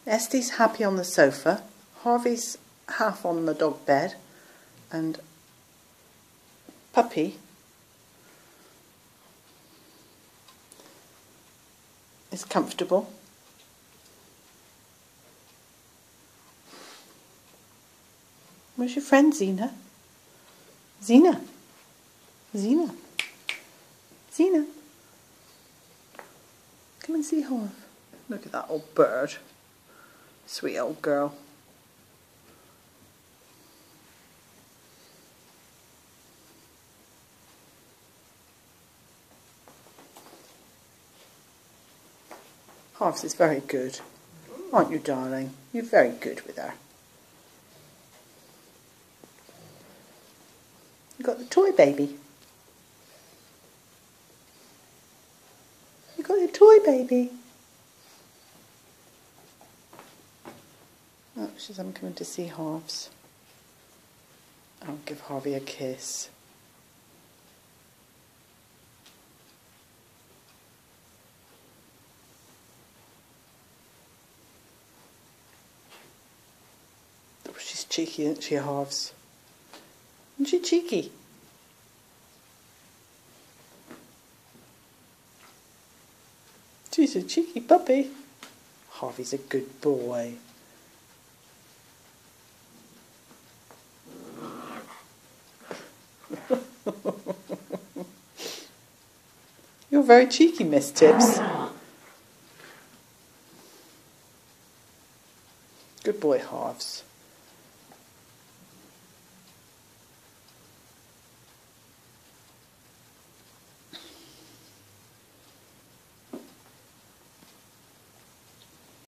Estie's happy on the sofa, Harvey's half on the dog bed, and Puppy is comfortable. Where's your friend ZENA? ZENA? ZENA? ZENA? Come and see Harv. Look at that old bird. Sweet old girl. Harv is very good. Aren't you, darling? You're very good with her. You got the toy baby. You got your toy baby. Oh, I'm coming to see Harv's. I'll give Harvey a kiss. Oh, she's cheeky, isn't she, Harv's? Isn't she cheeky? She's a cheeky puppy. Harvey's a good boy. You're very cheeky, Miss Tibbs. Good boy, Harv's.